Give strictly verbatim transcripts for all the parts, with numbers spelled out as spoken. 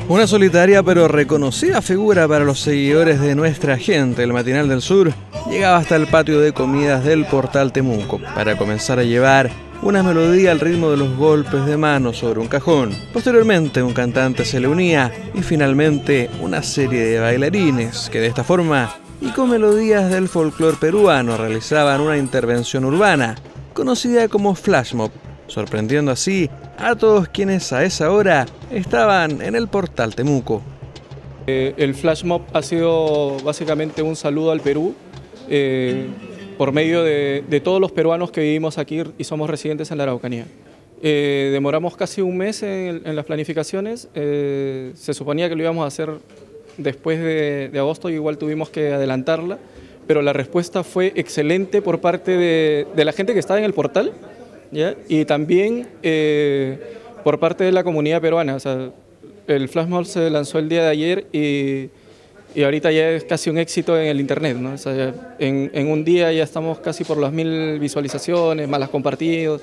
Una solitaria pero reconocida figura para los seguidores de nuestra gente, el Matinal del Sur, llegaba hasta el patio de comidas del Portal Temuco para comenzar a llevar una melodía al ritmo de los golpes de mano sobre un cajón. Posteriormente un cantante se le unía y finalmente una serie de bailarines que de esta forma y con melodías del folclore peruano realizaban una intervención urbana conocida como flash mob, sorprendiendo así a todos quienes a esa hora estaban en el Portal Temuco. Eh, el flash mob ha sido básicamente un saludo al Perú eh, por medio de, de todos los peruanos que vivimos aquí y somos residentes en la Araucanía. Eh, demoramos casi un mes en, en las planificaciones, eh, se suponía que lo íbamos a hacer después de, de agosto y igual tuvimos que adelantarla, pero la respuesta fue excelente por parte de, de la gente que estaba en el portal, ¿ya? Y también eh, por parte de la comunidad peruana. O sea, el flash mob se lanzó el día de ayer y, y ahorita ya es casi un éxito en el internet, ¿no? O sea, en, en un día ya estamos casi por las mil visualizaciones, más las compartidos.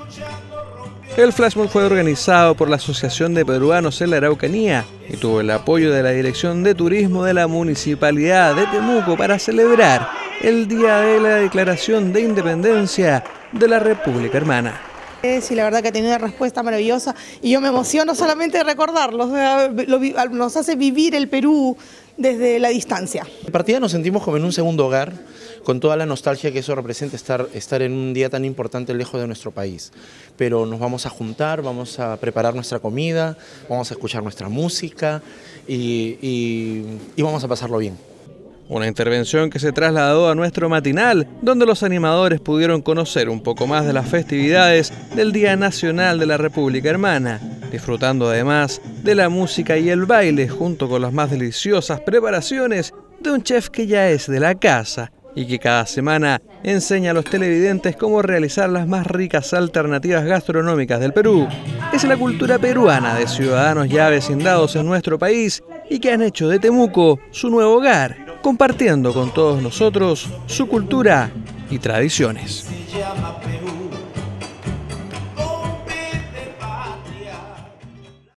El flash mob fue organizado por la Asociación de Peruanos en la Araucanía y tuvo el apoyo de la Dirección de Turismo de la Municipalidad de Temuco para celebrar el día de la Declaración de Independencia de la República Hermana. Sí, la verdad que ha tenido una respuesta maravillosa y yo me emociono solamente de recordarlos, nos hace vivir el Perú desde la distancia. En partida nos sentimos como en un segundo hogar, con toda la nostalgia que eso representa estar, estar en un día tan importante lejos de nuestro país. Pero nos vamos a juntar, vamos a preparar nuestra comida, vamos a escuchar nuestra música y, y, y vamos a pasarlo bien. Una intervención que se trasladó a nuestro matinal, donde los animadores pudieron conocer un poco más de las festividades del Día Nacional de la República Hermana, disfrutando además de la música y el baile junto con las más deliciosas preparaciones de un chef que ya es de la casa y que cada semana enseña a los televidentes cómo realizar las más ricas alternativas gastronómicas del Perú. Es la cultura peruana de ciudadanos ya vecindados en nuestro país y que han hecho de Temuco su nuevo hogar, compartiendo con todos nosotros su cultura y tradiciones.